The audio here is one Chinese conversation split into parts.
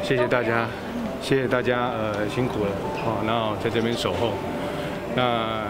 谢谢大家，谢谢大家，辛苦了，哦，那在这边守候，那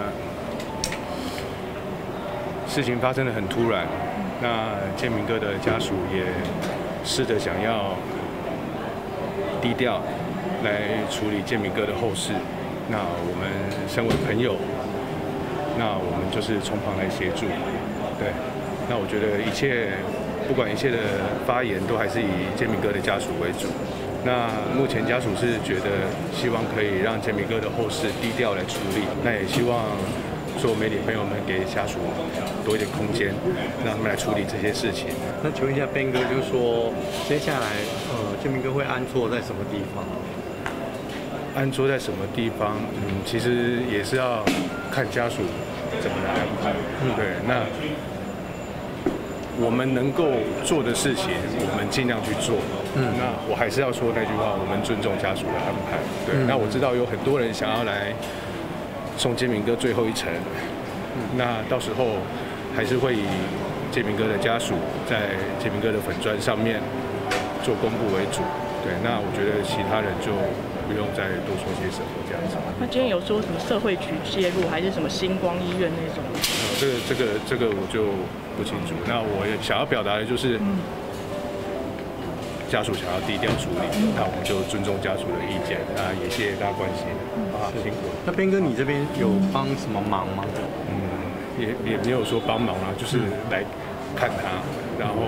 事情发生得很突然，那建明哥的家属也试着想要低调来处理建明哥的后事，那我们身为朋友，那我们就是从旁来协助，对，那我觉得不管一切的发言都还是以建明哥的家属为主。那目前家属是觉得希望可以让建明哥的后事低调来处理，那也希望所有媒体朋友们给家属多一点空间，让他们来处理这些事情。 那请问一下Ben哥，就是说接下来建明哥会安坐在什么地方？ 安坐在什么地方？其实也是要看家属怎么来安排。对，那我们能够做的事情，我们尽量去做。那我还是要说那句话，我们尊重家属的安排。对，那我知道有很多人想要来送建明哥最后一程，那到时候还是会以建明哥的家属在建明哥的粉专上面做公布为主。对，那我觉得其他人就不用再多说些什么这样子。 那今天有说什么社会局介入，还是什么星光医院那种？ 这个我就不清楚。那我也想要表达的就是，家属想要低调处理，那我们就尊重家属的意见。那也谢谢大家关心，辛苦了。 那Ben哥，你这边有帮什么忙吗？ 也没有说帮忙啦，就是来看他，然后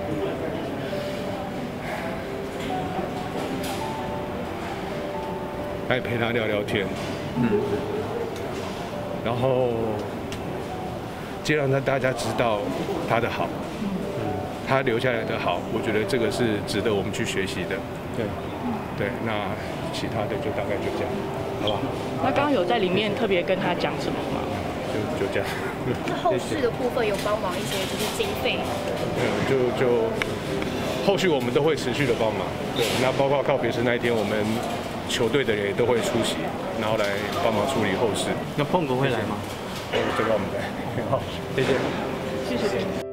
来陪他聊聊天，然后既然让大家知道他的好，他留下来的好，我觉得这个是值得我们去学习的。对，那其他的就大概就这样，好吧？ 那刚刚有在里面特别跟他讲什么吗？ 就这样。 那后事的部分有帮忙一些就是经费？ 就后续我们都会持续的帮忙。对，那包括告别式那一天，我们球队的人也都会出席，然后来帮忙处理后事。 那碰哥会来吗？ 这个我们来。好，谢谢。 谢谢。